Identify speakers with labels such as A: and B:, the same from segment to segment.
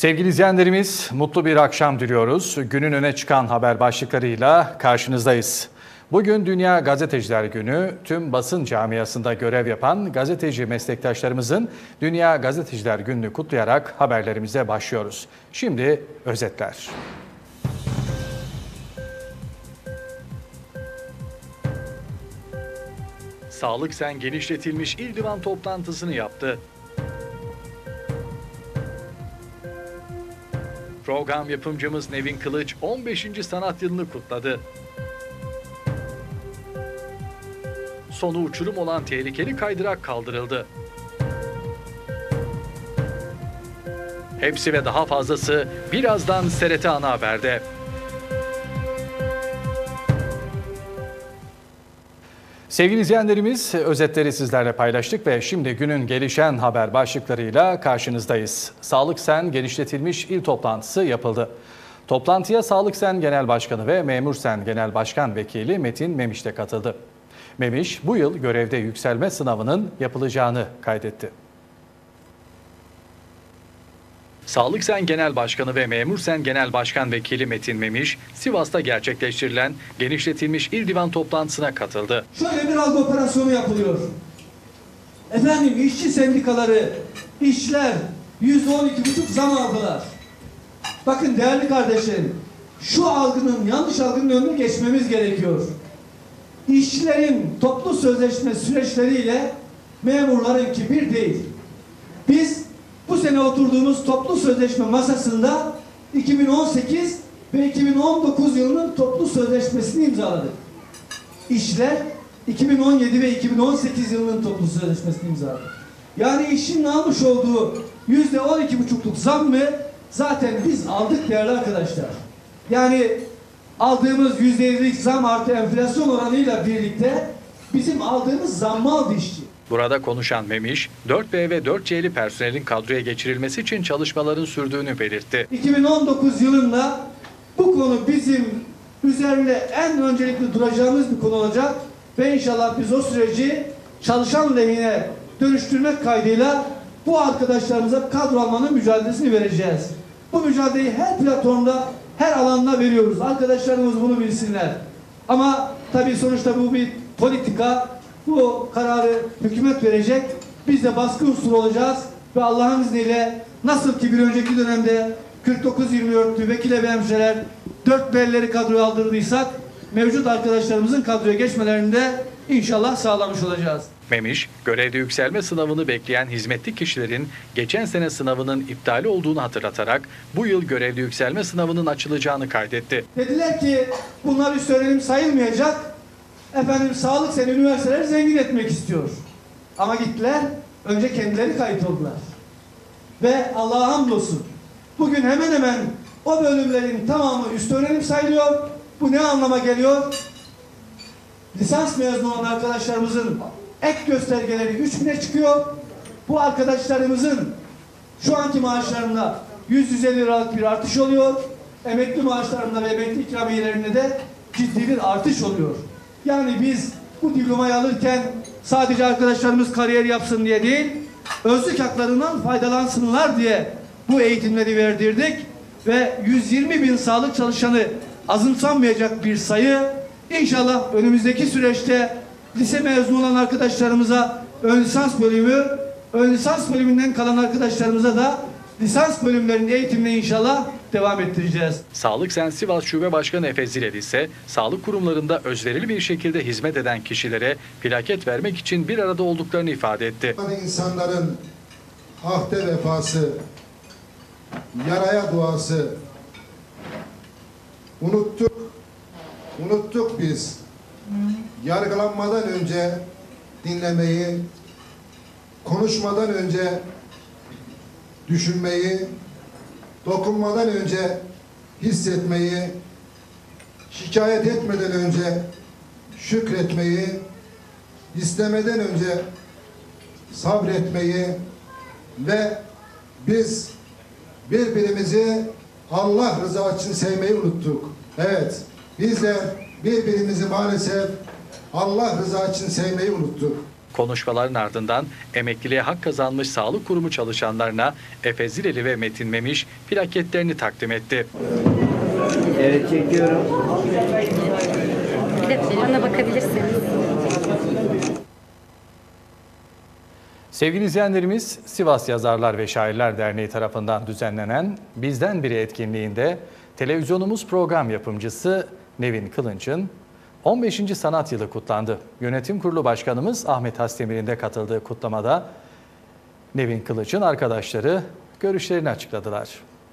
A: Sevgili izleyenlerimiz, mutlu bir akşam diliyoruz. Günün öne çıkan haber başlıklarıyla karşınızdayız. Bugün Dünya Gazeteciler Günü. Tüm basın camiasında görev yapan gazeteci meslektaşlarımızın Dünya Gazeteciler Günü'nü kutlayarak haberlerimize başlıyoruz. Şimdi özetler. Sağlık Sen genişletilmiş İl Divan toplantısını yaptı. Program yapımcımız Nevin Kılıç 15. sanat yılını kutladı. Sonu uçurum olan tehlikeli kaydırak kaldırıldı. Hepsi ve daha fazlası birazdan TRT Ana Haber'de. Sevgili izleyenlerimiz, özetleri sizlerle paylaştık ve şimdi günün gelişen haber başlıklarıyla karşınızdayız. Sağlık Sen genişletilmiş il toplantısı yapıldı. Toplantıya Sağlık Sen Genel Başkanı ve Memur Sen Genel Başkan Vekili Metin Memiş de katıldı. Memiş, bu yıl görevde yükselme sınavının yapılacağını kaydetti. Sağlık Sen Genel Başkanı ve Memur Sen Genel Başkan Vekili Metin Memiş, Sivas'ta gerçekleştirilen genişletilmiş İl Divan toplantısına katıldı.
B: Şöyle bir algı operasyonu yapılıyor. Efendim işçi sendikaları, işçiler %12,5 zam aldılar. Bakın değerli kardeşlerim, şu algının, yanlış algının önüne geçmemiz gerekiyor. İşçilerin toplu sözleşme süreçleriyle memurlarınki bir değil. Biz bu sene oturduğumuz toplu sözleşme masasında 2018 ve 2019 yılının toplu sözleşmesini imzaladık. İşçiler 2017 ve 2018 yılının toplu sözleşmesini imzaladı. Yani işçinin almış olduğu %12,5'luk zammı zaten biz aldık değerli arkadaşlar. Yani aldığımız %7'lik zam artı enflasyon oranıyla birlikte bizim aldığımız zammı aldı işçi.
A: Burada konuşan Memiş, 4B ve 4C'li personelin kadroya geçirilmesi için çalışmaların sürdüğünü belirtti.
B: 2019 yılında bu konu bizim üzerinde en öncelikli duracağımız bir konu olacak ve inşallah biz o süreci çalışan lehine dönüştürmek kaydıyla bu arkadaşlarımıza kadro almanın mücadelesini vereceğiz. Bu mücadeleyi her platformda, her alanda veriyoruz. Arkadaşlarımız bunu bilsinler. Ama tabii sonuçta bu bir politika. Bu kararı hükümet verecek. Biz de baskı unsuru olacağız ve Allah'ın izniyle nasıl ki bir önceki dönemde 49-24'lü vekile ve hemşireler 4 belleri kadroya aldırdıysak mevcut arkadaşlarımızın kadroya geçmelerini de inşallah sağlamış olacağız.
A: Memiş, görevde yükselme sınavını bekleyen hizmetli kişilerin geçen sene sınavının iptali olduğunu hatırlatarak bu yıl görevde yükselme sınavının açılacağını kaydetti.
B: Dediler ki bunlar üst öğrenim sayılmayacak. Efendim Sağlık Sen üniversiteleri zengin etmek istiyor. Ama gittiler, önce kendileri kayıt oldular. Ve Allah'a hamdolsun. Bugün hemen hemen o bölümlerin tamamı üst öğrenim sayılıyor. Bu ne anlama geliyor? Lisans mezunu olan arkadaşlarımızın ek göstergeleri 3000'e çıkıyor. Bu arkadaşlarımızın şu anki maaşlarında 100-150 liralık bir artış oluyor. Emekli maaşlarında ve emekli ikramiyelerinde de ciddi bir artış oluyor. Yani biz bu diplomayı alırken sadece arkadaşlarımız kariyer yapsın diye değil, özlük haklarından faydalansınlar diye bu eğitimleri verdirdik ve 120 bin sağlık çalışanı azımsanmayacak bir sayı. İnşallah önümüzdeki süreçte lise mezunu olan arkadaşlarımıza ön lisans bölümü, ön lisans bölümünden kalan arkadaşlarımıza da lisans bölümlerinin eğitimini inşallah devam ettireceğiz.
A: Sağlık Sen Sivas Şube Başkanı Efe Zilel ise sağlık kurumlarında özverili bir şekilde hizmet eden kişilere plaket vermek için bir arada olduklarını ifade etti.
C: İnsanların ahde vefası, yaraya duası unuttuk biz. Yargılanmadan önce dinlemeyi, konuşmadan önce düşünmeyi, dokunmadan önce hissetmeyi, şikayet etmeden önce şükretmeyi, istemeden önce sabretmeyi ve biz birbirimizi Allah rızası için sevmeyi unuttuk. Evet, biz de birbirimizi maalesef Allah rızası için sevmeyi unuttuk.
A: Konuşmaların ardından emekliliğe hak kazanmış sağlık kurumu çalışanlarına Efe Zileli ve Metin Memiş plaketlerini takdim etti.
D: Evet, çekiyorum.
E: Bir de bana bakabilirsiniz.
A: Sevgili izleyenlerimiz, Sivas Yazarlar ve Şairler Derneği tarafından düzenlenen Bizden Biri etkinliğinde televizyonumuz program yapımcısı Nevin Kılınç'ın 15. sanat yılı kutlandı. Yönetim Kurulu Başkanımız Ahmet Hasdemir'in de katıldığı kutlamada Nevin Kılınç'ın arkadaşları görüşlerini açıkladılar.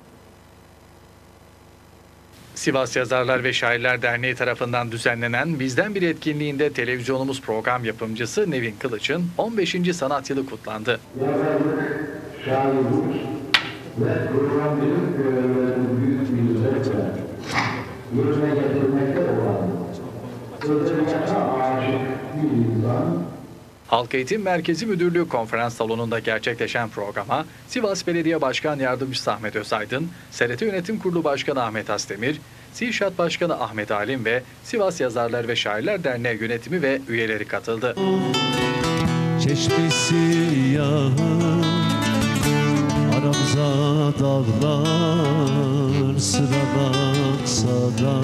A: Sivas Yazarlar ve Şairler Derneği tarafından düzenlenen Bizden Biri etkinliğinde televizyonumuz program yapımcısı Nevin Kılıç'ın 15. sanat yılı kutlandı.
F: Yazarlık, şairlik ve programcılık görevlerini büyük bir zevkle yerine getirmekte olan özellikle aşık bir insan.
A: Halk Eğitim Merkezi Müdürlüğü konferans salonunda gerçekleşen programa Sivas Belediye Başkan Yardımcısı Ahmet Özaydın, SRT Yönetim Kurulu Başkanı Ahmet Hasdemir, SİŞAD Başkanı Ahmet Alim ve Sivas Yazarlar ve Şairler Derneği yönetimi ve üyeleri katıldı.
G: Çeşmesi yağır, aramıza dağlar, sıralansa da,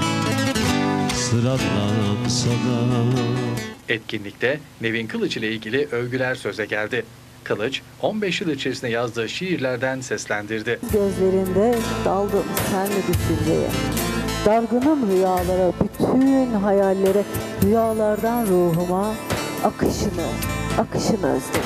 G: sıralansa da.
A: Etkinlikte Nevin Kılıç ile ilgili övgüler söze geldi. Kılıç, 15 yıl içerisinde yazdığı şiirlerden seslendirdi.
H: Gözlerinde daldım senle düşünceye. Dargınım rüyalara, bütün hayallere, rüyalardan ruhuma akışını özledim.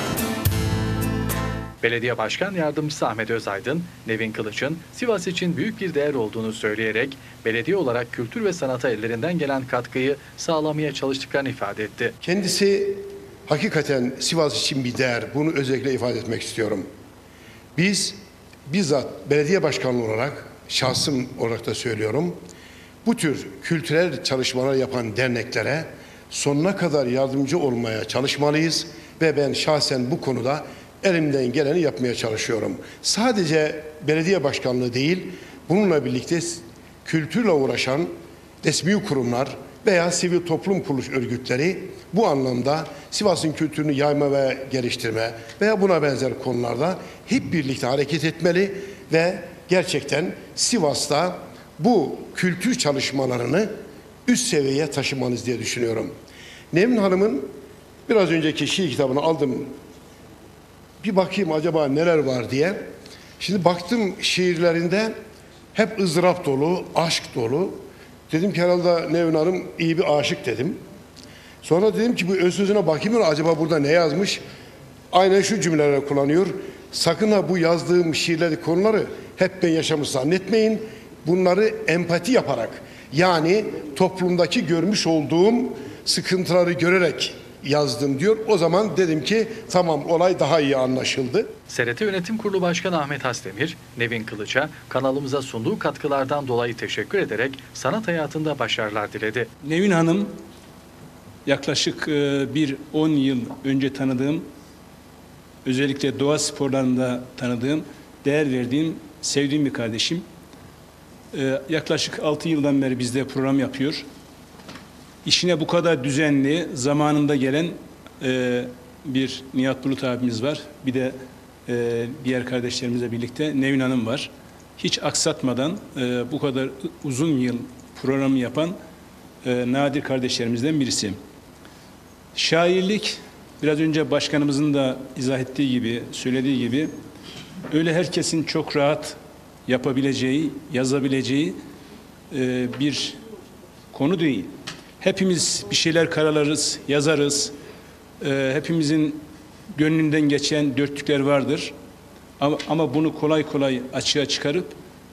A: Belediye Başkan Yardımcısı Ahmet Özaydın, Nevin Kılıç'ın Sivas için büyük bir değer olduğunu söyleyerek belediye olarak kültür ve sanata ellerinden gelen katkıyı sağlamaya çalıştıklarını ifade etti.
I: Kendisi hakikaten Sivas için bir değer. Bunu özellikle ifade etmek istiyorum. Biz bizzat belediye başkanlığı olarak, şahsım olarak da söylüyorum, bu tür kültürel çalışmalar yapan derneklere sonuna kadar yardımcı olmaya çalışmalıyız ve ben şahsen bu konuda elimden geleni yapmaya çalışıyorum. Sadece belediye başkanlığı değil, bununla birlikte kültürle uğraşan resmi kurumlar veya sivil toplum kuruluş örgütleri bu anlamda Sivas'ın kültürünü yayma ve geliştirme veya buna benzer konularda hep birlikte hareket etmeli ve gerçekten Sivas'ta bu kültür çalışmalarını üst seviyeye taşımanız diye düşünüyorum. Nevin Hanım'ın biraz önceki şiir kitabını aldım. Bir bakayım acaba neler var diye. Şimdi baktım şiirlerinde hep ızdırap dolu, aşk dolu. Dedim ki herhalde Nevin Hanım iyi bir aşık dedim. Sonra dedim ki bu öz sözüne bakayım mı acaba burada ne yazmış? Aynen şu cümleleri kullanıyor. Sakın ha bu yazdığım şiirleri, konuları hep ben yaşamış zannetmeyin. Bunları empati yaparak, yani toplumdaki görmüş olduğum sıkıntıları görerek yazdım diyor. O zaman dedim ki tamam, olay daha iyi anlaşıldı.
A: SRT Yönetim Kurulu Başkanı Ahmet Hasdemir, Nevin Kılıç'a kanalımıza sunduğu katkılardan dolayı teşekkür ederek sanat hayatında başarılar diledi.
J: Nevin Hanım yaklaşık bir 10 yıl önce tanıdığım, özellikle doğa sporlarında tanıdığım, değer verdiğim, sevdiğim bir kardeşim. Yaklaşık 6 yıldan beri bizde program yapıyor. İşine bu kadar düzenli, zamanında gelen bir Nihat Bulut abimiz var. Bir de diğer kardeşlerimizle birlikte Nevin Hanım var. Hiç aksatmadan bu kadar uzun yıl programı yapan nadir kardeşlerimizden birisi. Şairlik, biraz önce başkanımızın da izah ettiği gibi, söylediği gibi, öyle herkesin çok rahat yapabileceği, yazabileceği bir konu değil. Hepimiz bir şeyler karalarız, yazarız. Hepimizin gönlünden geçen dörtlükler vardır. Ama bunu kolay kolay açığa çıkarıp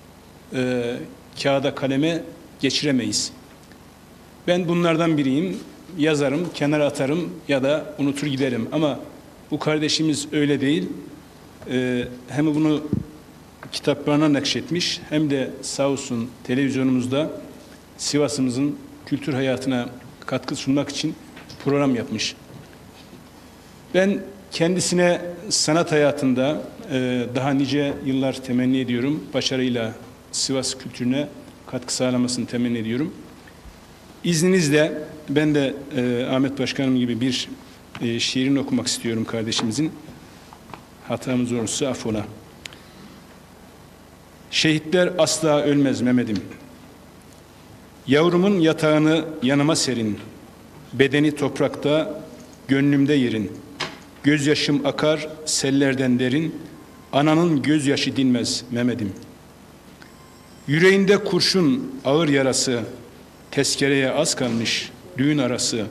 J: kağıda, kaleme geçiremeyiz. Ben bunlardan biriyim. Yazarım, kenara atarım ya da unutur giderim. Ama bu kardeşimiz öyle değil. Hem bunu kitaplarına nakşetmiş, hem de sağ olsun televizyonumuzda Sivas'ımızın kültür hayatına katkı sunmak için program yapmış. Ben kendisine sanat hayatında daha nice yıllar temenni ediyorum. Başarıyla Sivas kültürüne katkı sağlamasını temenni ediyorum. İzninizle ben de Ahmet Başkanım gibi bir şiirini okumak istiyorum kardeşimizin. Hatamız olursa affola. Şehitler asla ölmez Mehmet'im. Yavrumun yatağını yanıma serin. Bedeni toprakta, gönlümde yerin. Gözyaşım akar sellerden derin. Ananın gözyaşı dinmez Mehmet'im. Yüreğinde kurşun ağır yarası. Tezkereye az kalmış düğün arası.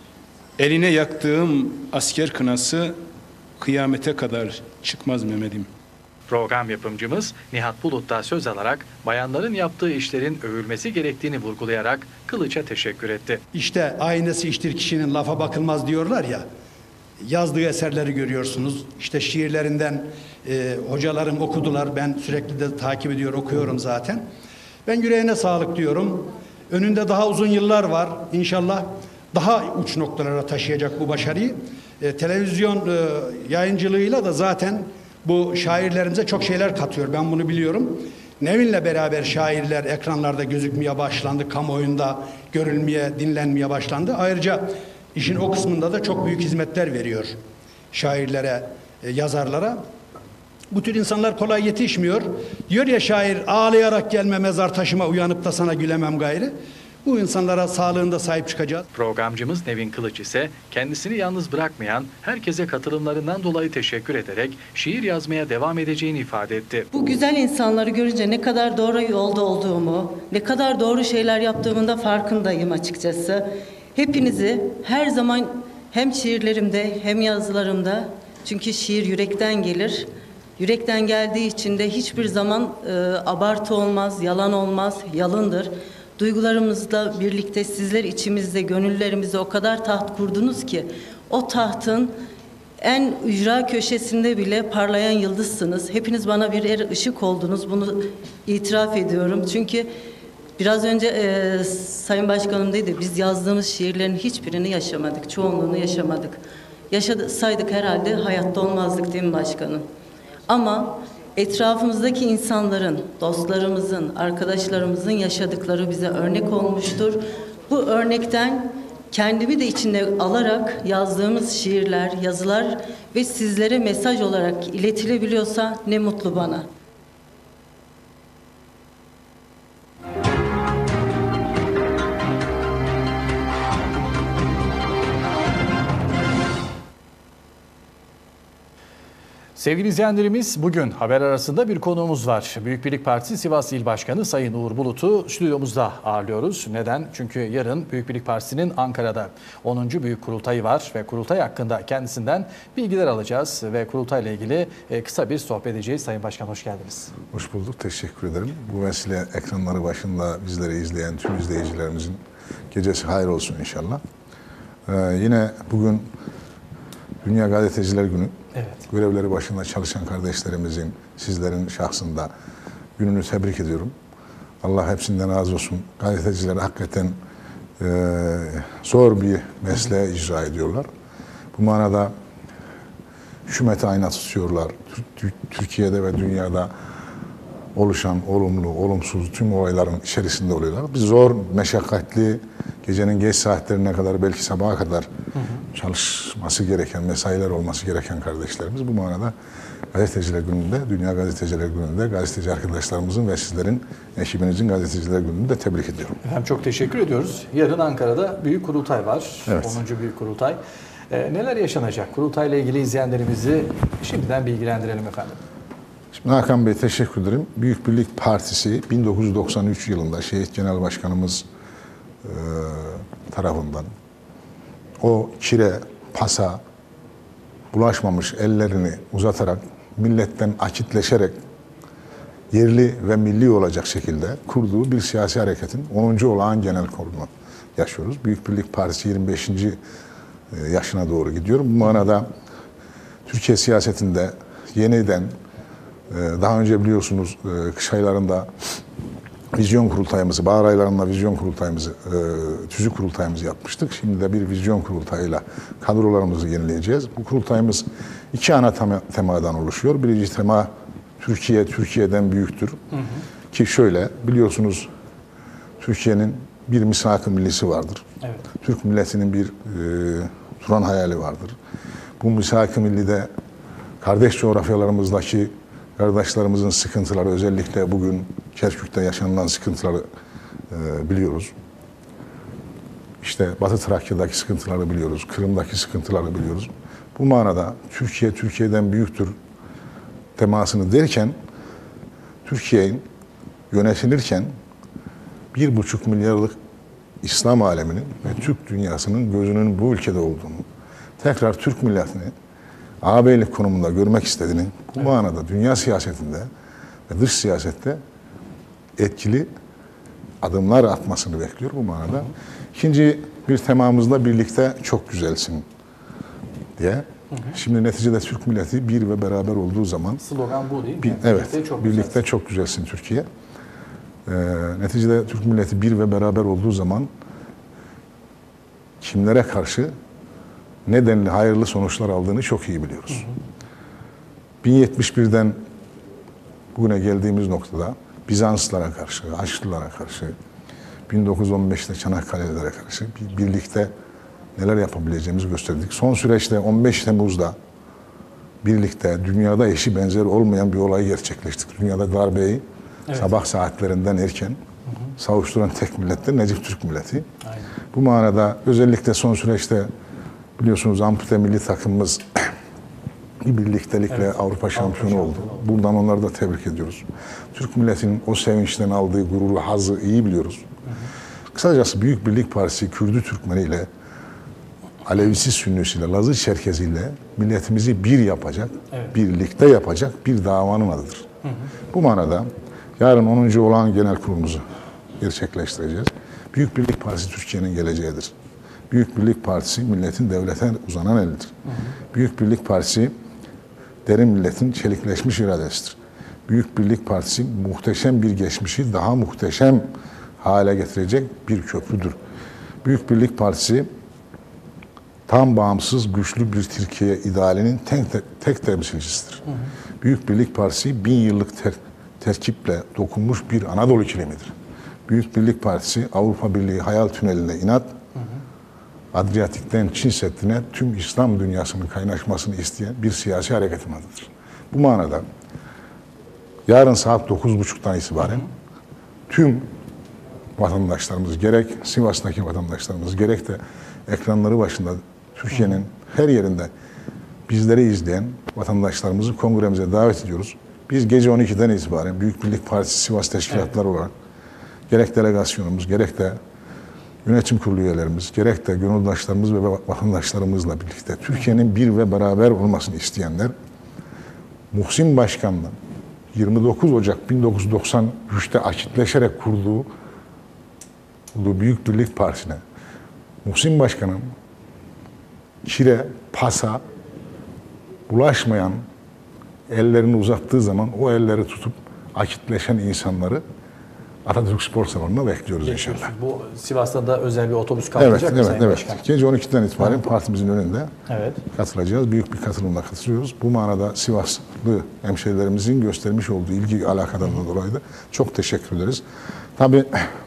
J: Eline yaktığım asker kınası. Kıyamete kadar çıkmaz Mehmet'im.
A: Program yapımcımız Nihat Bulut da söz alarak bayanların yaptığı işlerin övülmesi gerektiğini vurgulayarak Kılıç'a teşekkür etti.
E: İşte aynası iştir kişinin, lafa bakılmaz diyorlar ya. Yazdığı eserleri görüyorsunuz. İşte şiirlerinden hocalarım okudular. Ben sürekli de takip ediyor, okuyorum zaten. Ben yüreğine sağlık diyorum. Önünde daha uzun yıllar var. İnşallah daha uç noktalara taşıyacak bu başarıyı. Televizyon yayıncılığıyla da zaten bu şairlerimize çok şeyler katıyor. Ben bunu biliyorum. Nevin'le beraber şairler ekranlarda gözükmeye başlandı. Kamuoyunda görülmeye, dinlenmeye başlandı. Ayrıca işin o kısmında da çok büyük hizmetler veriyor şairlere, yazarlara. Bu tür insanlar kolay yetişmiyor. Diyor ya şair, ağlayarak gelme mezar taşıma, uyanıp da sana gülemem gayrı. Bu insanlara sağlığında sahip çıkacağız.
A: Programcımız Nevin Kılıç ise kendisini yalnız bırakmayan herkese katılımlarından dolayı teşekkür ederek şiir yazmaya devam edeceğini ifade etti.
K: Bu güzel insanları görünce ne kadar doğru yolda olduğumu, ne kadar doğru şeyler yaptığımın da farkındayım açıkçası. Hepinizi her zaman hem şiirlerimde hem yazılarımda, çünkü şiir yürekten gelir. Yürekten geldiği için de hiçbir zaman abartı olmaz, yalan olmaz, yalındır. Duygularımızla birlikte sizler içimizde, gönüllerimizde o kadar taht kurdunuz ki o tahtın en ücra köşesinde bile parlayan yıldızsınız. Hepiniz bana birer ışık oldunuz. Bunu itiraf ediyorum. Çünkü biraz önce Sayın Başkanım dedi, biz yazdığımız şiirlerin hiçbirini yaşamadık. Çoğunluğunu yaşamadık. Yaşasaydık herhalde hayatta olmazdık değil mi başkanım? Ama etrafımızdaki insanların, dostlarımızın, arkadaşlarımızın yaşadıkları bize örnek olmuştur. Bu örnekten kendimi de içinde alarak yazdığımız şiirler, yazılar ve sizlere mesaj olarak iletilebiliyorsa ne mutlu bana.
A: Sevgili izleyenlerimiz, bugün haber arasında bir konuğumuz var. Büyük Birlik Partisi Sivas İl Başkanı Sayın Uğur Bulut'u stüdyomuzda ağırlıyoruz. Neden? Çünkü yarın Büyük Birlik Partisi'nin Ankara'da 10. Büyük Kurultayı var ve kurultay hakkında kendisinden bilgiler alacağız ve kurultayla ilgili kısa bir sohbet edeceğiz. Sayın Başkan, hoş geldiniz.
L: Hoş bulduk, teşekkür ederim. Bu vesile ekranları başında bizleri izleyen tüm izleyicilerimizin gecesi hayır olsun inşallah. Yine bugün Dünya Gazeteciler Günü.
A: Evet.
L: Görevleri başında çalışan kardeşlerimizin, sizlerin şahsında gününü tebrik ediyorum. Allah hepsinden razı olsun. Gazeteciler hakikaten zor bir mesleği icra ediyorlar. Bu manada hükümete ayna tutuyorlar. Türkiye'de ve dünyada oluşan olumlu, olumsuz tüm olayların içerisinde oluyorlar. Biz zor, meşakkatli, gecenin geç saatlerine kadar, belki sabaha kadar çalışması gereken, mesailer olması gereken kardeşlerimiz. Bu manada Gazeteciler Günü'nde, Dünya Gazeteciler Günü'nde gazeteci arkadaşlarımızın ve sizlerin, ekibinizin Gazeteciler Günü'nü de tebrik ediyorum.
A: Efendim çok teşekkür ediyoruz. Yarın Ankara'da Büyük Kurultay var.
L: Evet.
A: 10. Büyük Kurultay. Neler yaşanacak? Kurultayla ilgili izleyenlerimizi şimdiden bilgilendirelim efendim.
L: Şimdi Hakan Bey, teşekkür ederim. Büyük Birlik Partisi 1993 yılında Şehit Genel Başkanımız tarafından o kire, pasa bulaşmamış ellerini uzatarak, milletten akitleşerek yerli ve milli olacak şekilde kurduğu bir siyasi hareketin 10. olağan genel kurulunu yaşıyoruz. Büyük Birlik Partisi 25. yaşına doğru gidiyor. Bu manada Türkiye siyasetinde yeniden, daha önce biliyorsunuz kış aylarında vizyon kurultayımızı, bahar aylarında vizyon kurultayımızı, tüzük kurultayımızı yapmıştık. Şimdi de bir vizyon kurultayıyla kadrolarımızı yenileyeceğiz. Bu kurultayımız iki ana temadan oluşuyor. Birinci tema Türkiye, Türkiye'den büyüktür. Ki şöyle, biliyorsunuz Türkiye'nin bir misak-ı millisi vardır.
A: Evet.
L: Türk milletinin bir Turan hayali vardır. Bu misak-ı millide kardeş coğrafyalarımızdaki kardeşlerimizin sıkıntıları, özellikle bugün Kerkük'te yaşanılan sıkıntıları biliyoruz. İşte Batı Trakya'daki sıkıntıları biliyoruz, Kırım'daki sıkıntıları biliyoruz. Bu manada Türkiye, Türkiye'den büyüktür temasını derken, Türkiye'nin yönetilirken 1,5 milyarlık İslam aleminin ve Türk dünyasının gözünün bu ülkede olduğunu, tekrar Türk milletini ağabeylik konumunda görmek istediğini, bu manada dünya siyasetinde ve dış siyasette etkili adımlar atmasını bekliyor bu manada. İkinci bir temamızda birlikte çok güzelsin diye. Şimdi neticede Türk milleti bir ve beraber olduğu zaman,
A: slogan bu değil mi?
L: Evet,
A: çok
L: birlikte
A: güzelsin.
L: çok güzelsin Türkiye. Neticede Türk milleti bir ve beraber olduğu zaman kimlere karşı nedenli hayırlı sonuçlar aldığını çok iyi biliyoruz. 1071'den bugüne geldiğimiz noktada Bizanslılara karşı, Haçlılara karşı, 1915'te Çanakkale'lere karşı birlikte neler yapabileceğimizi gösterdik. Son süreçte 15 Temmuz'da birlikte dünyada eşi benzeri olmayan bir olay gerçekleştirdik. Dünyada darbeyi sabah saatlerinden erken savuşturan tek millettir Necip Türk milleti.
A: Aynen.
L: Bu manada özellikle son süreçte biliyorsunuz ampute milli takımımız bir birliktelikle Avrupa şampiyonu oldu. Buradan onları da tebrik ediyoruz. Türk milletinin o sevinçten aldığı gururu, hazzı iyi biliyoruz. Kısacası Büyük Birlik Partisi Kürdü Türkmeniyle, Alevisi Sünnisiyle, Lazı Çerkeziyle milletimizi bir yapacak, birlikte yapacak bir davanın adıdır. Bu manada yarın 10. olan genel kurulumuzu gerçekleştireceğiz. Büyük Birlik Partisi Türkiye'nin geleceğidir. Büyük Birlik Partisi milletin devlete uzanan elidir. Büyük Birlik Partisi derin milletin çelikleşmiş iradesidir. Büyük Birlik Partisi muhteşem bir geçmişi daha muhteşem hale getirecek bir köprüdür. Büyük Birlik Partisi tam bağımsız, güçlü bir Türkiye idealinin tek temsilcisidir. Büyük Birlik Partisi 1000 yıllık terkiple dokunmuş bir Anadolu ikilemidir. Büyük Birlik Partisi Avrupa Birliği hayal tüneline inat, Adriyatik'ten Çin Seddi'ne tüm İslam dünyasının kaynaşmasını isteyen bir siyasi hareketin adıdır. Bu manada yarın saat 9.30'dan itibaren tüm vatandaşlarımız, gerek Sivas'taki vatandaşlarımız, gerek de ekranları başında Türkiye'nin her yerinde bizleri izleyen vatandaşlarımızı kongremize davet ediyoruz. Biz gece 12'den itibaren Büyük Birlik Partisi Sivas teşkilatları olarak gerek delegasyonumuz, gerek de yönetim kurulu üyelerimiz, gerek de gönüldaşlarımız ve vatandaşlarımızla birlikte Türkiye'nin bir ve beraber olmasını isteyenler Muhsin Başkan'la 29 Ocak 1993'te akitleşerek kurduğu Büyük Birlik Partisi'ne Muhsin Başkan'ın kire, pasa bulaşmayan ellerini uzattığı zaman o elleri tutup akitleşen insanları Atatürk Spor Salonu'na bekliyoruz inşallah.
A: Bu Sivas'ta da özel bir otobüs kalkacak mı Sayın Başkan?
L: Gece 12'den itibaren partimizin önünde katılacağız. Büyük bir katılımla katılıyoruz. Bu manada Sivaslı hemşehrilerimizin göstermiş olduğu ilgi alakadan dolayı da çok teşekkür ederiz. Tabii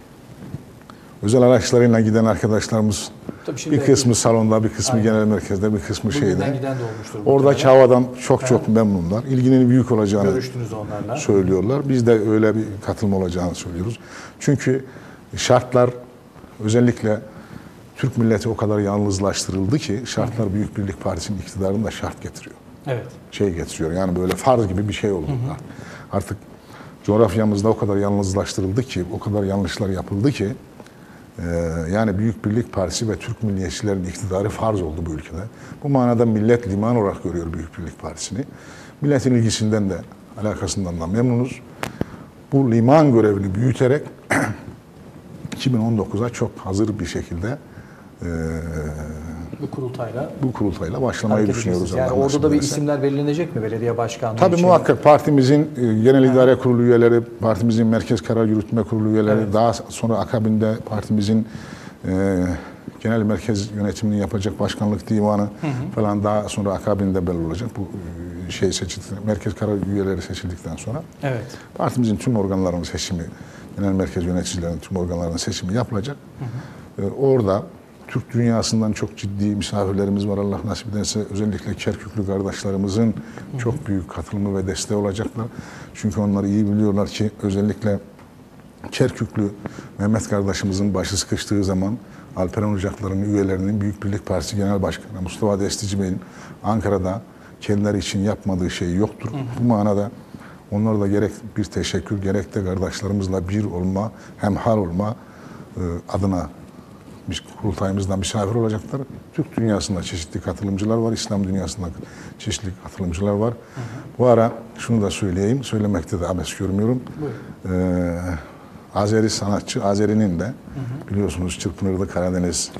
L: özel araçlarıyla giden arkadaşlarımız bir kısmı salonda, bir kısmı genel merkezde, bir kısmı şeyde. Oradaki havadan çok memnunlar. İlginin büyük olacağını söylüyorlar. Biz de öyle bir katılım olacağını söylüyoruz. Çünkü şartlar özellikle Türk milleti o kadar yalnızlaştırıldı ki şartlar Büyük Birlik Partisi'nin iktidarını da şart getiriyor. Getiriyor. Yani böyle farz gibi bir şey oldu. Artık coğrafyamızda o kadar yalnızlaştırıldı ki, o kadar yanlışlar yapıldı ki yani Büyük Birlik Partisi ve Türk milliyetçilerin iktidarı farz oldu bu ülkede. Bu manada millet liman olarak görüyor Büyük Birlik Partisi'ni. Milletin ilgisinden de, alakasından da memnunuz. Bu liman görevini büyüterek 2019'a çok hazır bir şekilde bu kurultayla başlamayı düşünüyoruz.
A: Yani orada da bir isimler belirlenecek mi belediye başkanlığı
L: için? Tabii muhakkak partimizin genel idare kurulu üyeleri, partimizin merkez karar yürütme kurulu üyeleri, daha sonra akabinde partimizin genel merkez yönetimini yapacak başkanlık divanı falan daha sonra akabinde belli olacak. Bu merkez karar üyeleri seçildikten sonra partimizin tüm organlarının seçimi, genel merkez yöneticilerinin tüm organlarının seçimi yapılacak. Orada Türk dünyasından çok ciddi misafirlerimiz var. Allah nasip ederse özellikle Kerküklü kardeşlerimizin çok büyük katılımı ve desteği olacaklar. Çünkü onlar iyi biliyorlar ki özellikle Kerküklü Mehmet kardeşimizin başı sıkıştığı zaman Alperen Ocakları'nın üyelerinin Büyük Birlik Partisi Genel Başkanı Mustafa Destici Bey'in Ankara'da kendileri için yapmadığı şey yoktur. Bu manada onlar da gerek bir teşekkür gerek de kardeşlerimizle bir olma, hemhal olma adına kurultayımızda misafir olacaklar. Türk dünyasında çeşitli katılımcılar var, İslam dünyasında çeşitli katılımcılar var. Bu ara şunu da söyleyeyim, söylemekte de abes görmüyorum. Azeri sanatçı, Azeri'nin de biliyorsunuz Çırpınır'da Karadeniz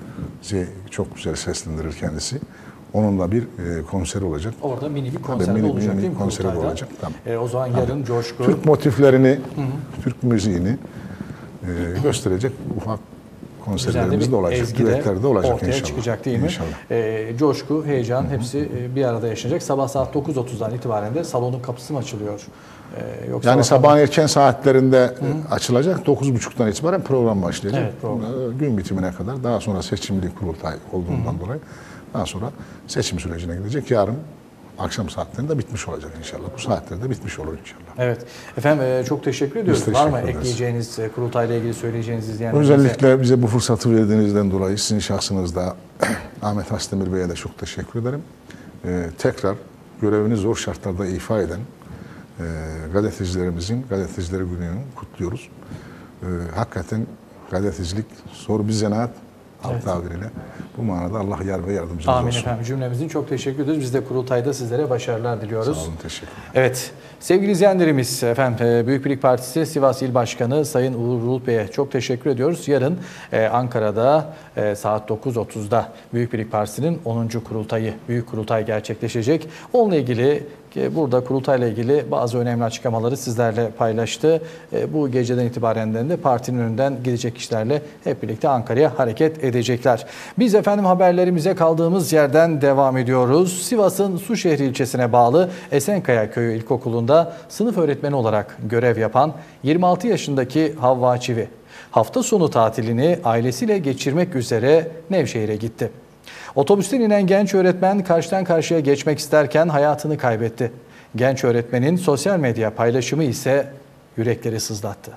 L: çok güzel seslendirir kendisi. Onun da bir konseri olacak.
A: Orada mini bir konser olacak değil mi?
L: Konseri olacak.
A: Tamam. O zaman yarın coşku.
L: Türk motiflerini, Türk müziğini gösterecek ufak konserlerimiz de olacak. Düetler de olacak
A: ortaya
L: inşallah.
A: Çıkacak değil mi?
L: İnşallah.
A: Coşku, heyecan hepsi bir arada yaşanacak. Sabah saat 9.30'dan itibaren de salonun kapısı mı açılıyor? Yoksa
L: yani sabahın erken saatlerinde açılacak. 9.30'dan itibaren program başlayacak.
A: Evet, program.
L: Gün bitimine kadar. Daha sonra seçimli kurultay olduğundan dolayı daha sonra seçim sürecine gidecek. Yarın akşam saatlerinde bitmiş olacak inşallah. Bu saatlerde bitmiş olur inşallah.
A: Evet. Efendim çok teşekkür ediyoruz.
L: Biz
A: Var mı
L: teşekkür ederiz.
A: ekleyeceğiniz, kurultayla ilgili söyleyeceğiniz izleyenlerimize?
L: Özellikle bize bu fırsatı verdiğinizden dolayı sizin şahsınızda Ahmet Hasdemir Bey'e de çok teşekkür ederim. Tekrar görevini zor şartlarda ifa eden gazetecilerimizin gazetecileri gününü kutluyoruz. Hakikaten gazetecilik zor bir zanaat. Halk tabiriyle. Bu manada Allah yar ve yardımcımız olsun.
A: Amin efendim. Cümlemizin çok teşekkür ederiz. Biz de kurultayda sizlere başarılar diliyoruz.
L: Sağ olun, teşekkür ederim.
A: Evet. Sevgili izleyenlerimiz, efendim Büyük Birlik Partisi Sivas İl Başkanı Sayın Uğur Bulut Bey'e çok teşekkür ediyoruz. Yarın Ankara'da saat 9.30'da Büyük Birlik Partisi'nin 10. kurultayı, büyük kurultay gerçekleşecek. Onunla ilgili burada kurultayla ilgili bazı önemli açıklamaları sizlerle paylaştı. Bu geceden itibaren de partinin önünden gidecek kişilerle hep birlikte Ankara'ya hareket edecekler. Biz efendim haberlerimize kaldığımız yerden devam ediyoruz. Sivas'ın Suşehri ilçesine bağlı Esenkaya Köyü İlkokulu'nda sınıf öğretmeni olarak görev yapan 26 yaşındaki Havva Çivi hafta sonu tatilini ailesiyle geçirmek üzere Nevşehir'e gitti. Otobüsten inen genç öğretmen karşıdan karşıya geçmek isterken hayatını kaybetti. Genç öğretmenin sosyal medya paylaşımı ise yürekleri sızlattı.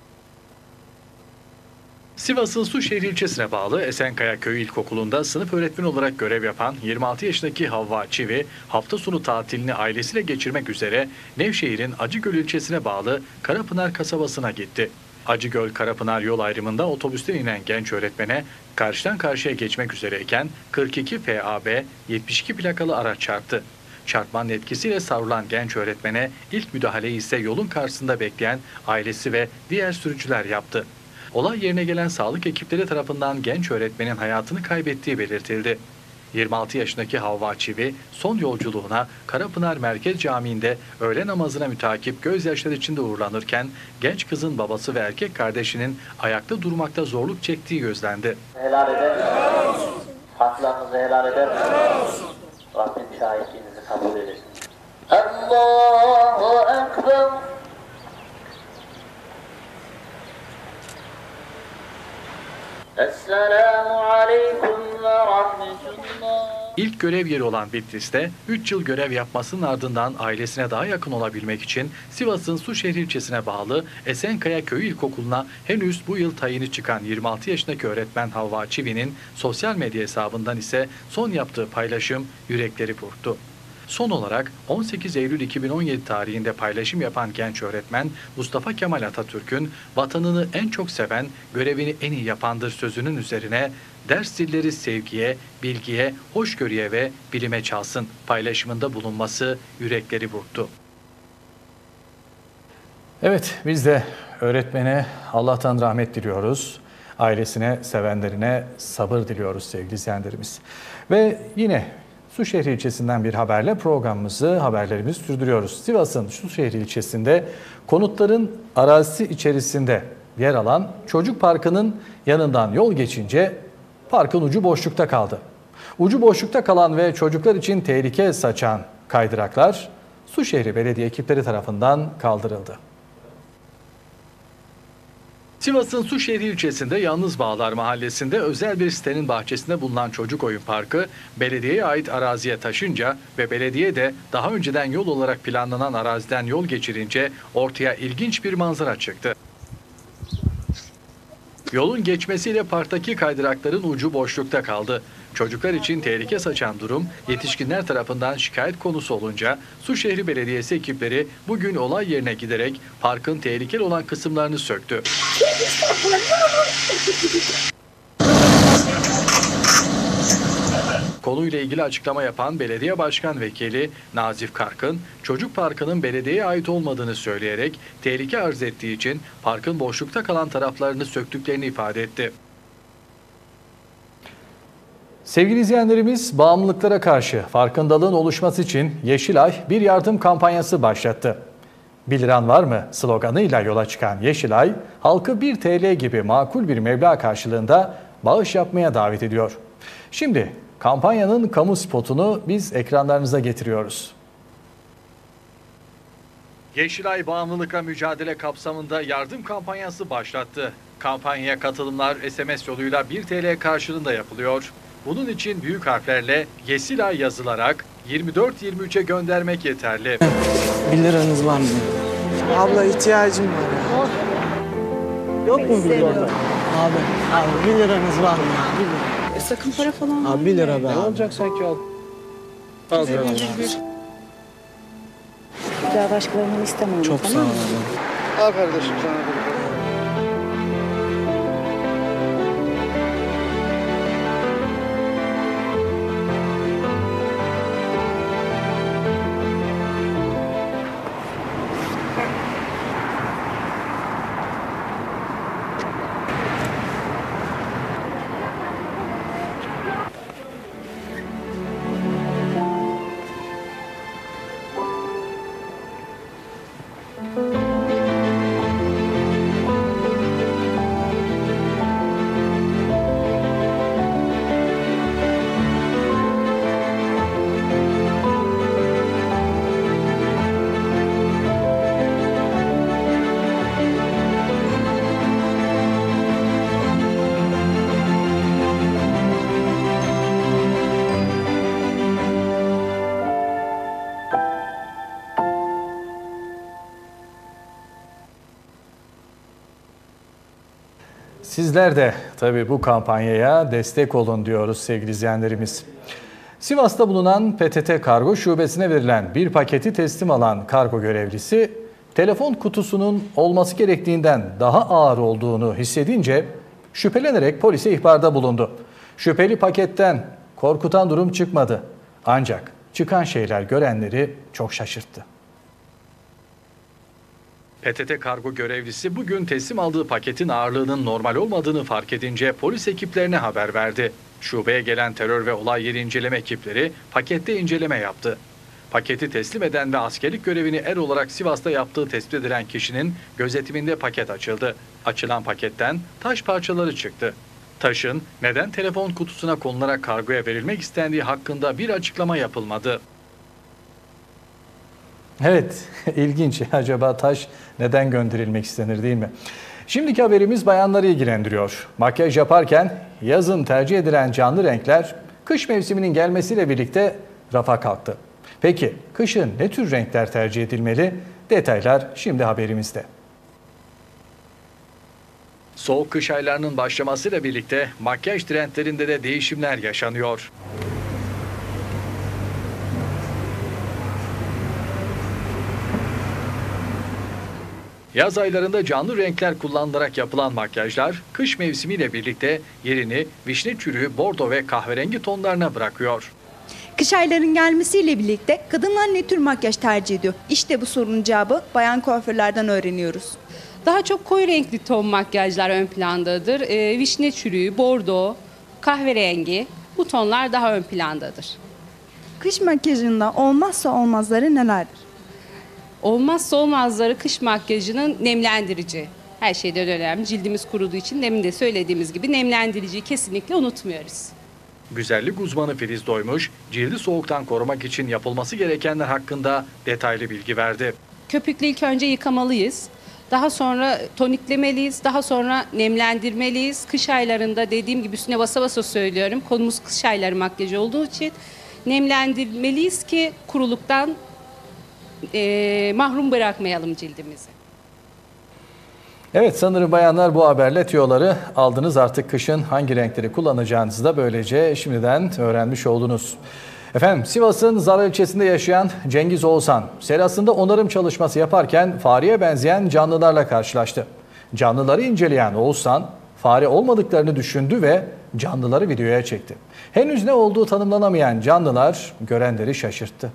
A: Sivas'ın Suşehri ilçesine bağlı Esenkaya Köyü İlkokulu'nda sınıf öğretmeni olarak görev yapan 26 yaşındaki Havva Çivi hafta sonu tatilini ailesiyle geçirmek üzere Nevşehir'in Acıgöl ilçesine bağlı Karapınar kasabasına gitti. Acıgöl-Karapınar yol ayrımında otobüsten inen genç öğretmene karşıdan karşıya geçmek üzereyken 42 FAB 72 plakalı araç çarptı. Çarpmanın etkisiyle savrulan genç öğretmene ilk müdahaleyi ise yolun karşısında bekleyen ailesi ve diğer sürücüler yaptı. Olay yerine gelen sağlık ekipleri tarafından genç öğretmenin hayatını kaybettiği belirtildi. 26 yaşındaki Havva Çivi son yolculuğuna Karapınar Merkez Camii'nde öğle namazına mütakip gözyaşları içinde uğurlanırken genç kızın babası ve erkek kardeşinin ayakta durmakta zorluk çektiği gözlendi.
M: Helal eder misiniz? Haklarınızı helal eder misiniz? Rabbim şahitliğinizi kabul eylesin. Allahu Ekber. Esselamu Aleyküm ve Rahmetullah.
A: İlk görev yeri olan Bitlis'te 3 yıl görev yapmasının ardından ailesine daha yakın olabilmek için Sivas'ın Suşehri ilçesine bağlı Esenkaya Köyü İlkokulu'na henüz bu yıl tayini çıkan 26 yaşındaki öğretmen Havva Çivi'nin sosyal medya hesabından ise son yaptığı paylaşım yürekleri burktu. Son olarak 18 Eylül 2017 tarihinde paylaşım yapan genç öğretmen Mustafa Kemal Atatürk'ün vatanını en çok seven, görevini en iyi yapandır sözünün üzerine ders zilleri sevgiye, bilgiye, hoşgörüye ve bilime çalsın paylaşımında bulunması yürekleri burktu. Evet, biz de öğretmene Allah'tan rahmet diliyoruz. Ailesine, sevenlerine sabır diliyoruz sevgili izleyenlerimiz. Ve yine Suşehri ilçesinden bir haberle haberlerimizi sürdürüyoruz. Sivas'ın Suşehri ilçesinde konutların arazisi içerisinde yer alan çocuk parkının yanından yol geçince parkın ucu boşlukta kaldı. Ucu boşlukta kalan ve çocuklar için tehlike saçan kaydıraklar Suşehri Belediye ekipleri tarafından kaldırıldı. Sivas'ın Suşehri ilçesinde Yalnız Bağlar mahallesinde özel bir sitenin bahçesinde bulunan çocuk oyun parkı belediyeye ait araziye taşınca ve belediye de daha önceden yol olarak planlanan araziden yol geçirince ortaya ilginç bir manzara çıktı. Yolun geçmesiyle parktaki kaydırakların ucu boşlukta kaldı. Çocuklar için tehlike saçan durum yetişkinler tarafından şikayet konusu olunca Suşehri Belediyesi ekipleri bugün olay yerine giderek parkın tehlikeli olan kısımlarını söktü. Konuyla ilgili açıklama yapan Belediye Başkan Vekili Nazif Karkın, çocuk parkının belediyeye ait olmadığını söyleyerek tehlike arz ettiği için parkın boşlukta kalan taraflarını söktüklerini ifade etti. Sevgili izleyenlerimiz, bağımlılıklara karşı farkındalığın oluşması için Yeşilay bir yardım kampanyası başlattı. 1 liran var mı sloganıyla yola çıkan Yeşilay, halkı 1 TL gibi makul bir meblağ karşılığında bağış yapmaya davet ediyor. Şimdi kampanyanın kamu spotunu biz ekranlarınıza getiriyoruz. Yeşilay bağımlılıkla mücadele kapsamında yardım kampanyası başlattı. Kampanyaya katılımlar SMS yoluyla 1 TL karşılığında yapılıyor. Bunun için büyük harflerle Yeşilay yazılarak 24-23'e göndermek yeterli.
N: 1 liranız var mı? Abla ihtiyacım var. Yok mu 1 lira? Abi 1 liranız var mı?
O: Sakın para falan var.
N: Abi 1 lira be.
O: Ne
N: olacak sanki al. Al
O: Bir daha başkalarından istemem.
N: Çok sağ ol abi.
C: Al kardeşim sana bir.
A: Sizler de tabii bu kampanyaya destek olun diyoruz sevgili izleyenlerimiz. Sivas'ta bulunan PTT Kargo Şubesi'ne verilen bir paketi teslim alan kargo görevlisi, telefon kutusunun olması gerektiğinden daha ağır olduğunu hissedince şüphelenerek polise ihbarda bulundu. Şüpheli paketten korkutan durum çıkmadı. Ancak çıkan şeyler görenleri çok şaşırttı. PTT Kargo görevlisi bugün teslim aldığı paketin ağırlığının normal olmadığını fark edince polis ekiplerine haber verdi. Şubeye gelen terör ve olay yeri inceleme ekipleri pakette inceleme yaptı. Paketi teslim eden ve askerlik görevini er olarak Sivas'ta yaptığı tespit edilen kişinin gözetiminde paket açıldı. Açılan paketten taş parçaları çıktı. Taşın neden telefon kutusuna konularak kargoya verilmek istendiği hakkında bir açıklama yapılmadı. Evet, ilginç. Acaba taş neden gönderilmek istenir değil mi? Şimdiki haberimiz bayanları ilgilendiriyor. Makyaj yaparken yazın tercih edilen canlı renkler kış mevsiminin gelmesiyle birlikte rafa kalktı. Peki kışın ne tür renkler tercih edilmeli? Detaylar şimdi haberimizde. Soğuk kış aylarının başlamasıyla birlikte makyaj trendlerinde de değişimler yaşanıyor. Yaz aylarında canlı renkler kullanılarak yapılan makyajlar, kış mevsimiyle birlikte yerini vişne çürüğü, bordo ve kahverengi tonlarına bırakıyor.
P: Kış ayların gelmesiyle birlikte kadınlar ne tür makyaj tercih ediyor? İşte bu sorunun cevabı bayan kuaförlerden öğreniyoruz.
Q: Daha çok koyu renkli ton makyajlar ön plandadır. Vişne çürüğü, bordo, kahverengi bu tonlar daha ön plandadır.
P: Kış makyajında olmazsa olmazları nelerdir?
Q: Olmazsa olmazları kış makyajının nemlendirici. Her şeyden önemli. Cildimiz kuruduğu için demin de söylediğimiz gibi nemlendiriciyi kesinlikle unutmuyoruz.
A: Güzellik uzmanı Filiz Doymuş, cildi soğuktan korumak için yapılması gerekenler hakkında detaylı bilgi verdi.
Q: Köpükle ilk önce yıkamalıyız. Daha sonra toniklemeliyiz, daha sonra nemlendirmeliyiz. Kış aylarında dediğim gibi üstüne basa basa söylüyorum. Konumuz kış ayları makyajı olduğu için nemlendirmeliyiz ki kuruluktan mahrum bırakmayalım cildimizi.
A: Evet, sanırım bayanlar bu haberle tüyoları aldınız. Artık kışın hangi renkleri kullanacağınızı da böylece şimdiden öğrenmiş oldunuz. Efendim, Sivas'ın Zara ilçesinde yaşayan Cengiz Oğuzhan, serasında onarım çalışması yaparken fareye benzeyen canlılarla karşılaştı. Canlıları inceleyen Oğuzhan, fare olmadıklarını düşündü ve canlıları videoya çekti. Henüz ne olduğu tanımlanamayan canlılar görenleri şaşırttı.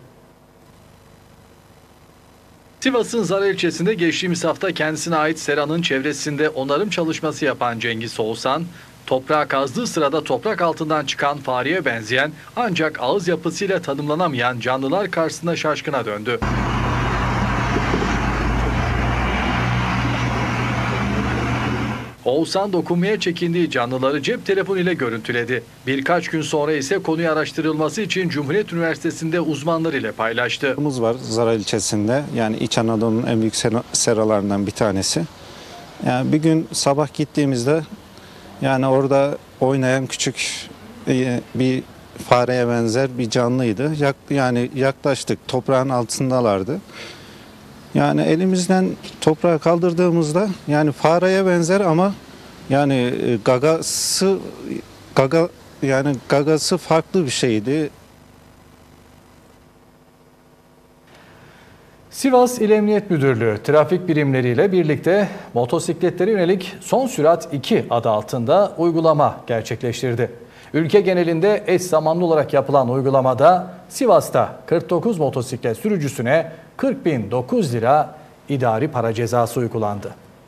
A: Sivas'ın Zara ilçesinde geçtiğimiz hafta kendisine ait seranın çevresinde onarım çalışması yapan Cengiz Oğuzhan, toprağa kazdığı sırada toprak altından çıkan fareye benzeyen ancak ağız yapısıyla tanımlanamayan canlılar karşısında şaşkına döndü. Oğuzhan dokunmaya çekindiği canlıları cep telefonu ile görüntüledi. Birkaç gün sonra ise konuyu araştırılması için Cumhuriyet Üniversitesi'nde uzmanlar ile paylaştı.
R: Var Zara ilçesinde, yani İç Anadolu'nun en büyük seralarından bir tanesi. Yani bir gün sabah gittiğimizde yani orada oynayan küçük bir fareye benzer bir canlıydı. Yani yaklaştık, toprağın altındalardı. Yani elimizden toprağı kaldırdığımızda yani fareye benzer ama yani gagası farklı bir şeydi.
A: Sivas İl Emniyet Müdürlüğü trafik birimleriyle birlikte motosikletlere yönelik Son Sürat 2 adı altında uygulama gerçekleştirdi. Ülke genelinde eş zamanlı olarak yapılan uygulamada Sivas'ta 49 motosiklet sürücüsüne 40.009 lira idari para cezası uygulandı.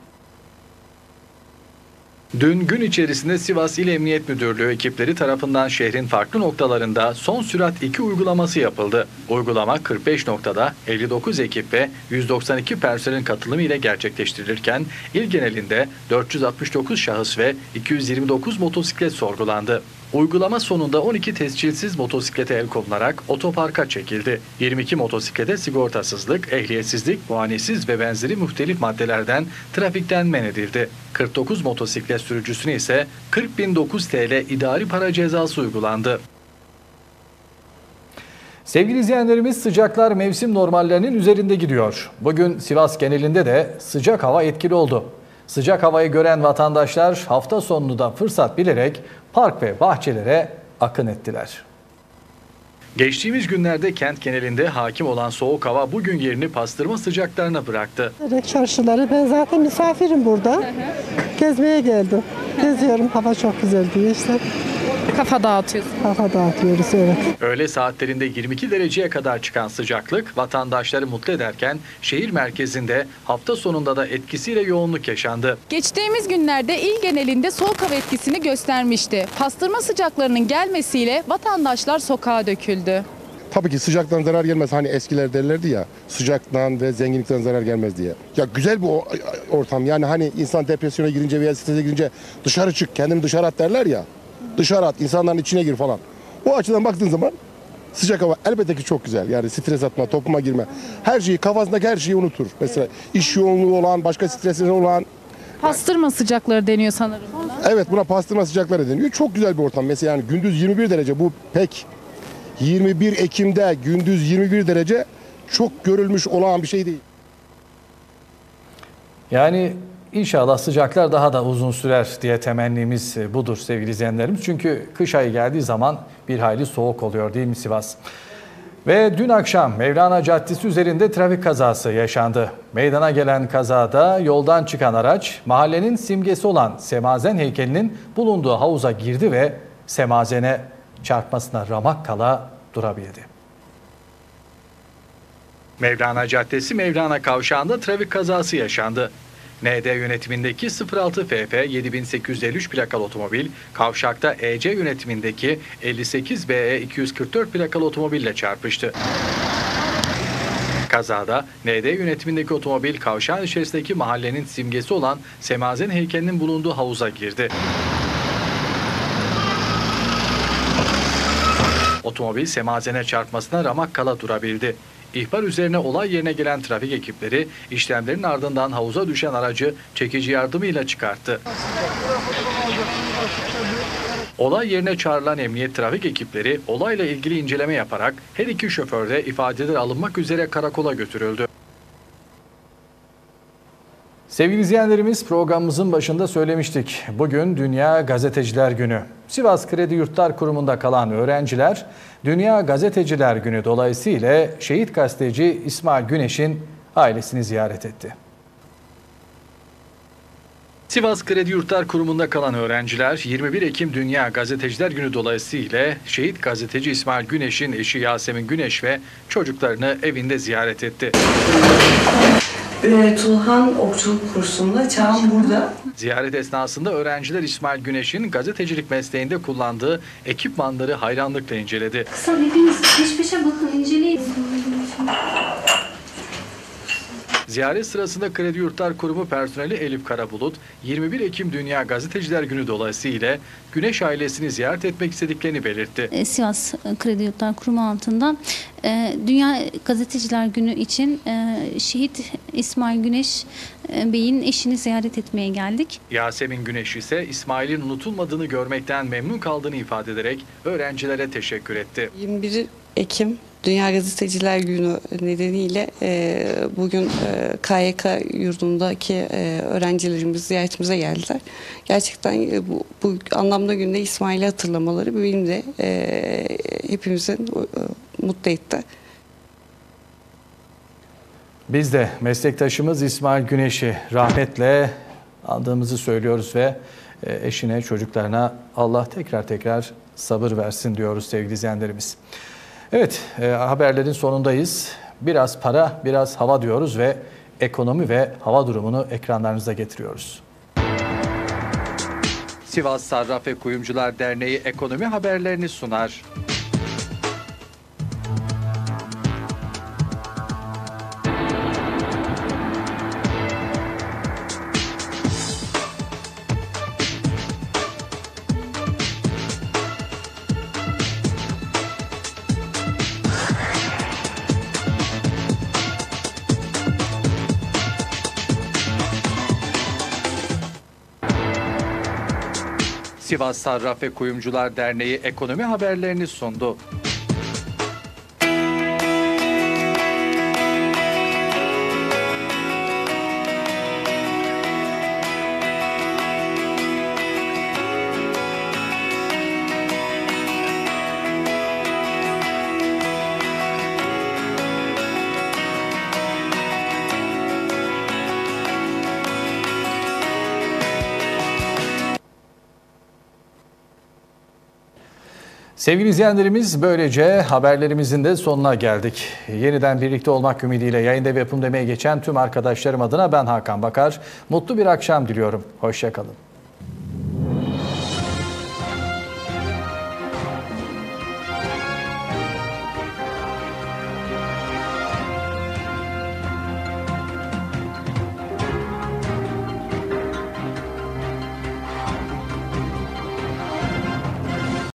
A: Dün gün içerisinde Sivas İl Emniyet Müdürlüğü ekipleri tarafından şehrin farklı noktalarında Son Sürat 2 uygulaması yapıldı. Uygulama 45 noktada 59 ekip ve 192 personelin katılımı ile gerçekleştirilirken il genelinde 469 şahıs ve 229 motosiklet sorgulandı. Uygulama sonunda 12 tescilsiz motosiklete el konularak otoparka çekildi. 22 motosiklete sigortasızlık, ehliyetsizlik, muayenesiz ve benzeri muhtelif maddelerden trafikten men edildi. 49 motosiklet sürücüsüne ise 40.009 TL idari para cezası uygulandı. Sevgili izleyenlerimiz, sıcaklar mevsim normallerinin üzerinde gidiyor. Bugün Sivas genelinde de sıcak hava etkili oldu. Sıcak havayı gören vatandaşlar hafta sonunu da fırsat bilerek park ve bahçelere akın ettiler. Geçtiğimiz günlerde kent genelinde hakim olan soğuk hava bugün yerini pastırma sıcaklarına bıraktı.
S: Çarşıları, ben zaten misafirim burada. Gezmeye geldim. Geziyorum, hava çok güzel diye işte.
T: Kafa dağıtıyoruz.
S: Kafa dağıtıyoruz, evet.
A: Öğle saatlerinde 22 dereceye kadar çıkan sıcaklık vatandaşları mutlu ederken şehir merkezinde hafta sonunda da etkisiyle yoğunluk yaşandı.
T: Geçtiğimiz günlerde il genelinde soğuk hava etkisini göstermişti. Pastırma sıcaklarının gelmesiyle vatandaşlar sokağa döküldü.
U: Tabii ki sıcaktan zarar gelmez. Hani eskiler derlerdi ya, sıcaktan ve zenginlikten zarar gelmez diye. Ya güzel bir ortam. Yani hani insan depresyona girince veya strese girince dışarı çık, kendini dışarı at derler ya. Dışarı at, insanların içine gir falan. O açıdan baktığın zaman sıcak hava elbette ki çok güzel. Yani stres atma, topluma girme. Her şeyi, kafasındaki her şeyi unutur. Mesela iş yoğunluğu olan, başka stresleri olan.
T: Pastırma sıcakları deniyor sanırım buna.
U: Evet, buna pastırma sıcakları deniyor. Çok güzel bir ortam. Mesela yani gündüz 21 derece, bu pek 21 Ekim'de gündüz 21 derece çok görülmüş olan bir şey değil.
A: Yani İnşallah sıcaklar daha da uzun sürer diye temennimiz budur sevgili izleyenlerimiz. Çünkü kış ayı geldiği zaman bir hayli soğuk oluyor değil mi Sivas? Ve dün akşam Mevlana Caddesi üzerinde trafik kazası yaşandı. Meydana gelen kazada yoldan çıkan araç mahallenin simgesi olan Semazen heykelinin bulunduğu havuza girdi ve semazene çarpmasına ramak kala durabildi. Mevlana Caddesi Mevlana Kavşağı'nda trafik kazası yaşandı. ND yönetimindeki 06 FF 7853 plakalı otomobil, kavşakta EC yönetimindeki 58 BE 244 plakalı otomobille çarpıştı. Kazada ND yönetimindeki otomobil kavşağın içerisindeki mahallenin simgesi olan Semazen heykelinin bulunduğu havuza girdi. otomobil semazene çarpmasına ramakkala durabildi. İhbar üzerine olay yerine gelen trafik ekipleri işlemlerin ardından havuza düşen aracı çekici yardımıyla çıkarttı. Olay yerine çağrılan emniyet trafik ekipleri olayla ilgili inceleme yaparak her iki şoför de ifadeler alınmak üzere karakola götürüldü. Sevgili izleyenlerimiz, programımızın başında söylemiştik. Bugün Dünya Gazeteciler Günü. Sivas Kredi Yurtlar Kurumu'nda kalan öğrenciler Dünya Gazeteciler Günü dolayısıyla şehit gazeteci İsmail Güneş'in ailesini ziyaret etti. Sivas Kredi Yurtlar Kurumu'nda kalan öğrenciler 21 Ekim Dünya Gazeteciler Günü dolayısıyla şehit gazeteci İsmail Güneş'in eşi Yasemin Güneş ve çocuklarını evinde ziyaret etti.
B: Tulhan Okçuluk Kursu'nda, Çağım burada.
A: Ziyaret esnasında öğrenciler İsmail Güneş'in gazetecilik mesleğinde kullandığı ekipmanları hayranlıkla inceledi.
V: Kısa hepiniz peş peşe bakın, inceleyin.
A: Ziyaret sırasında Kredi Yurtlar Kurumu personeli Elif Karabulut, 21 Ekim Dünya Gazeteciler Günü dolayısıyla Güneş ailesini ziyaret etmek istediklerini belirtti.
V: Sivas Kredi Yurtlar Kurumu altında Dünya Gazeteciler Günü için şehit İsmail Güneş Bey'in eşini ziyaret etmeye geldik.
A: Yasemin Güneş ise İsmail'in unutulmadığını görmekten memnun kaldığını ifade ederek öğrencilere teşekkür etti.
B: 21 Ekim Dünya Gazeteciler Günü nedeniyle bugün KYK yurdundaki öğrencilerimiz ziyaretimize geldiler. Gerçekten bu anlamda günde İsmail'i hatırlamaları benim de hepimizin mutlu etti.
A: Biz de meslektaşımız İsmail Güneş'i rahmetle andığımızı söylüyoruz ve eşine, çocuklarına Allah tekrar sabır versin diyoruz sevgili izleyenlerimiz. Evet, haberlerin sonundayız. Biraz para, biraz hava diyoruz ve ekonomi ve hava durumunu ekranlarınıza getiriyoruz. Sivas Sarraf ve Kuyumcular Derneği ekonomi haberlerini sunar. Sivas Sarraf ve Kuyumcular Derneği ekonomi haberlerini sundu. Sevgili izleyenlerimiz, böylece haberlerimizin de sonuna geldik. Yeniden birlikte olmak ümidiyle yayında ve yapım demeye geçen tüm arkadaşlarım adına ben Hakan Bakar. Mutlu bir akşam diliyorum. Hoşça kalın.